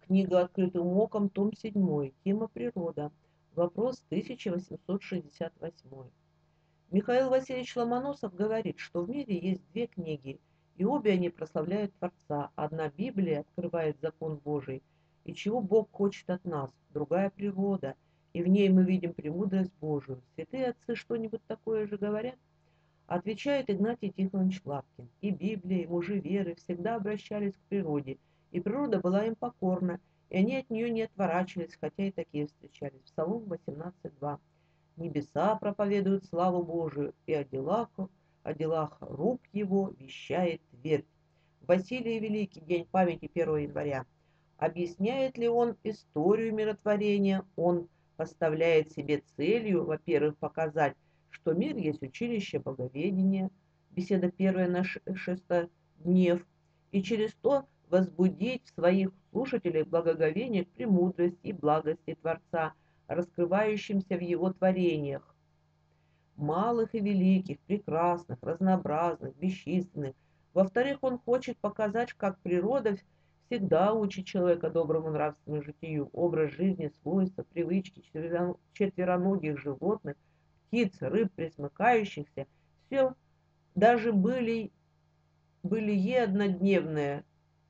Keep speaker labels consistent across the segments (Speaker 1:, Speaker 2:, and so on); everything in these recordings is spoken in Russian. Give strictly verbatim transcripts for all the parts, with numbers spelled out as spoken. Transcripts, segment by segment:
Speaker 1: Книга «Открытым оком», том седьмой. Тема «Природа». Вопрос тысяча восемьсот шестьдесят восьмой. Михаил Васильевич Ломоносов говорит, что в мире есть две книги, и обе они прославляют Творца. Одна Библия открывает закон Божий, и чего Бог хочет от нас, другая природа, и в ней мы видим премудрость Божию. Святые отцы что-нибудь такое же говорят? Отвечает Игнатий Тихонович Лапкин. И Библия, и мужи веры всегда обращались к природе, и природа была им покорна, и они от нее не отворачивались, хотя и такие встречались. Псалом восемнадцать два. Небеса проповедуют славу Божию, и о делах, о делах рук его вещает твердь. Василий Великий, день памяти первого января. Объясняет ли он историю миротворения? Он поставляет себе целью, во-первых, показать, что мир есть училище боговедения, беседа первая на шестоднев, и через то возбудить в своих слушателей благоговение к премудрости и благости Творца, раскрывающимся в его творениях, малых и великих, прекрасных, разнообразных, бесчисленных. Во-вторых, он хочет показать, как природа всегда учит человека доброму нравственному житию, образ жизни, свойства, привычки четвероногих животных, птиц, рыб, пресмыкающихся, все, даже были, былие однодневное,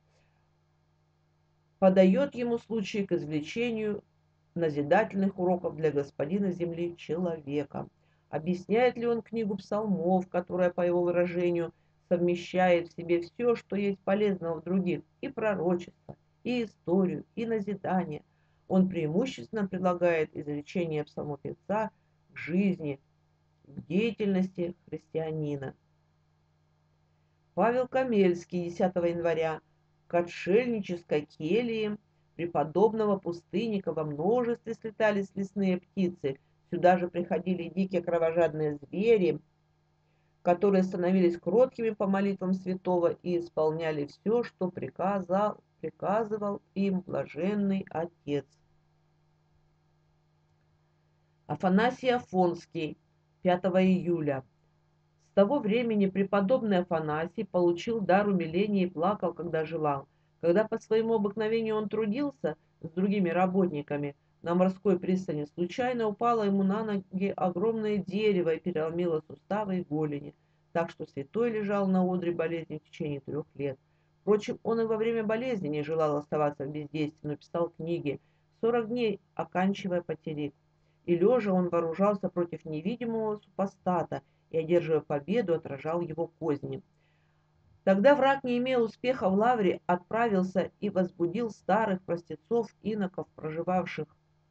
Speaker 1: подает ему случай к извлечению назидательных уроков для господина земли человека. Объясняет ли он книгу псалмов, которая, по его выражению, совмещает в себе все, что есть полезного в других, и пророчество, и историю, и назидание. Он преимущественно предлагает изречение псалмопевца к жизни, к деятельности христианина. Павел Камельский, десятого января, к отшельнической келье преподобного пустынника во множестве слетались лесные птицы, сюда же приходили дикие кровожадные звери, которые становились кроткими по молитвам святого и исполняли все, что приказал, приказывал им блаженный Отец. Афанасий Афонский, пятого июля. С того времени преподобный Афанасий получил дар умиления и плакал, когда желал. Когда по своему обыкновению он трудился с другими работниками на морской пристани, случайно упало ему на ноги огромное дерево и переломило суставы и голени, так что святой лежал на одре болезни в течение трех лет. Впрочем, он и во время болезни не желал оставаться в бездействии, но писал книги, сорок дней оканчивая потерик. И лежа он вооружался против невидимого супостата, и, одерживая победу, отражал его козни. Тогда враг, не имея успеха в Лавре, отправился и возбудил старых простецов-иноков, проживавших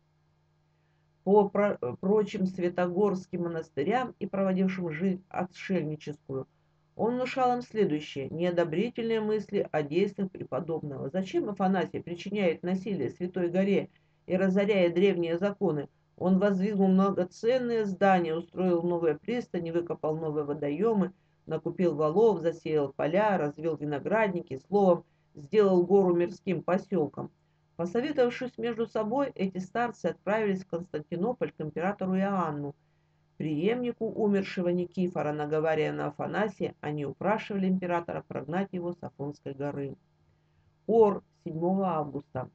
Speaker 1: по прочим святогорским монастырям и проводившим жизнь отшельническую. Он внушал им следующее: неодобрительные мысли о действиях преподобного. Зачем Афанасий причиняет насилие Святой горе и разоряет древние законы? Он воздвигнул многоценные здания, устроил новые пристани, выкопал новые водоемы, накупил валов, засеял поля, развел виноградники, словом, сделал гору мирским поселком. Посоветовавшись между собой, эти старцы отправились в Константинополь к императору Иоанну. Преемнику умершего Никифора, наговаривая на Афанасия, они упрашивали императора прогнать его с Афонской горы. Ор, седьмого августа.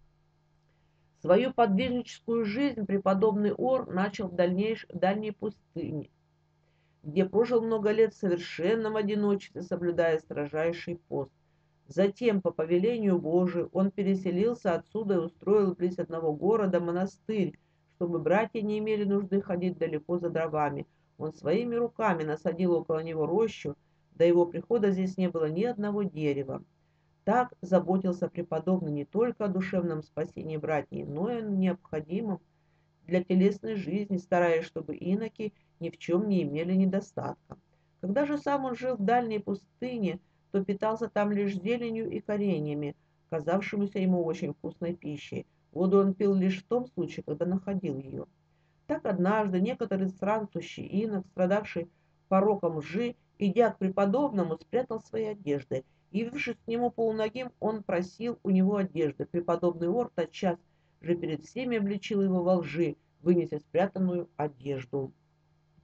Speaker 1: Свою подвижническую жизнь преподобный Ор начал в дальнейш... дальней пустыне, где прожил много лет в совершенном одиночестве, соблюдая строжайший пост. Затем, по повелению Божию, он переселился отсюда и устроил близ одного города монастырь, чтобы братья не имели нужды ходить далеко за дровами. Он своими руками насадил около него рощу, до его прихода здесь не было ни одного дерева. Так заботился преподобный не только о душевном спасении братьев, но и о необходимом для телесной жизни, стараясь, чтобы иноки ни в чем не имели недостатка. Когда же сам он жил в дальней пустыне, то питался там лишь зеленью и кореньями, казавшимися ему очень вкусной пищей. Воду он пил лишь в том случае, когда находил ее. Так однажды некоторый странствующий инок, страдавший пороком лжи, идя к преподобному, спрятал свои одежды. Явившись к нему полуногим, он просил у него одежды. Преподобный Ор тотчас же перед всеми обличил его во лжи, вынеся спрятанную одежду.